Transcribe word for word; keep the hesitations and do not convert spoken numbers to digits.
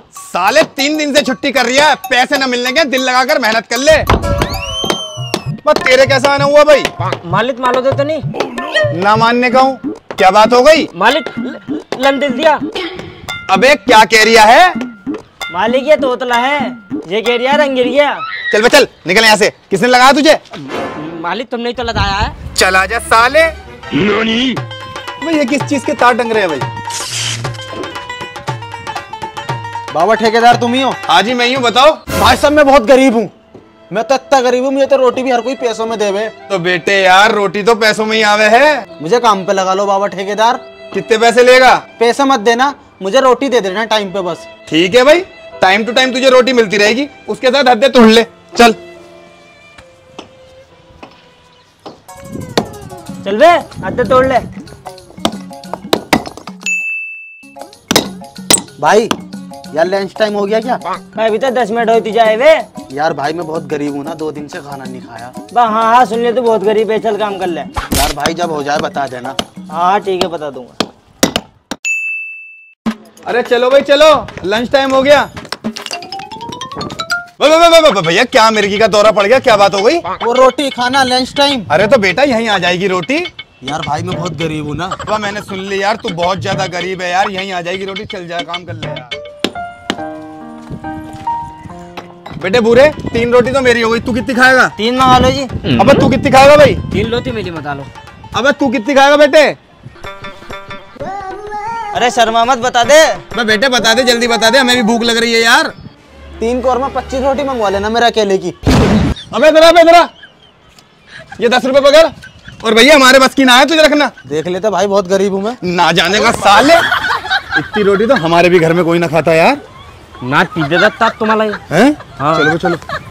साले तीन दिन से छुट्टी कर रही है, पैसे न मिलने के दिल लगाकर मेहनत कर ले। बस तेरे कैसा आना हुआ भाई? मालिक मालो दे तो नहीं ना मानने का हूँ, क्या बात हो गई? मालिक लन दिल दिया। अबे क्या कह रिया है? मालिक ये तोतला है, ये कह रिया रंग गिर गया। चल बे चल, निकल यहाँ से। किसने लगाया तुझे? मालिक तुमने ही तो लगाया है। चल आजा साले। भाई ये किस चीज के तार टंग रहे हैं भाई? बाबा ठेकेदार तुम ही हो? हाँ जी मैं ही हूँ, बताओ। भाई साहब मैं बहुत गरीब हूँ, मैं तो इतना गरीब हूँ, मुझे तो रोटी भी हर कोई पैसों में देवे। तो बेटे यार रोटी तो पैसों में ही आवे है। मुझे काम पे लगा लो बाबा ठेकेदार। कितने पैसे लेगा? पैसे मत देना, मुझे रोटी दे देना टाइम पे बस। ठीक है भाई, टाइम टू टाइम तुझे रोटी मिलती रहेगी, उसके साथ हद्दे तोड़ ले। चल चल बे हद्दे तोड़ ले। भाई यार लंच टाइम हो गया क्या? अभी तो दस मिनट होती जाए वे। यार भाई मैं बहुत गरीब हूँ ना, दो दिन से खाना नहीं खाया। बा हाँ हाँ सुन ले, तो बहुत गरीब है, चल काम कर ले। यार भाई जब हो जाए बता देना। हाँ ठीक है बता दूंगा। अरे चलो भाई चलो, लंच टाइम हो गया। भैया क्या मिर्गी का दौरा पड़ गया, क्या बात हो गई? वो रोटी खाना लंच टाइम। अरे तो बेटा यहीं आ जाएगी रोटी। यार भाई मैं बहुत गरीब हूँ ना। तो मैंने सुन ली यार, तू बहुत ज्यादा गरीब है यार, यहीं आ जाएगी रोटी। चल जा काम कर ले यार। बेटे बूढ़े, तीन रोटी तो मेरी हो गई, तू कितनी खाएगा? तीन मंगा लो जी। अबे तू कितनी खाएगा भाई? तीन लोटी मेरी मता लो। अबे तू कितनी खाएगा बेटे? अरे शर्मा मत बता दे। मैं बेटे बता दे, जल्दी बता दे, हमें भी भूख लग रही है यार। तीन कौरमा पच्चीस रोटी मंगवा लेना मेरे अकेले की। अबे जरा अबे जरा, ये दस रुपए पकड़। और भैया हमारे बस की ना है, तुझे रखना। देख लेते भाई बहुत गरीब हूँ मैं। ना जाने का साले, इतनी रोटी तो हमारे भी घर में कोई ना खाता यार। ना तीजे तुम्हारा हैं? हाँ। चलो चलो।